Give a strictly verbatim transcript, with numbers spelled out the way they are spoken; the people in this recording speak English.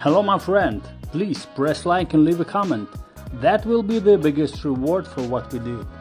Hello my friend, please press like and leave a comment. That will be the biggest reward for what we do.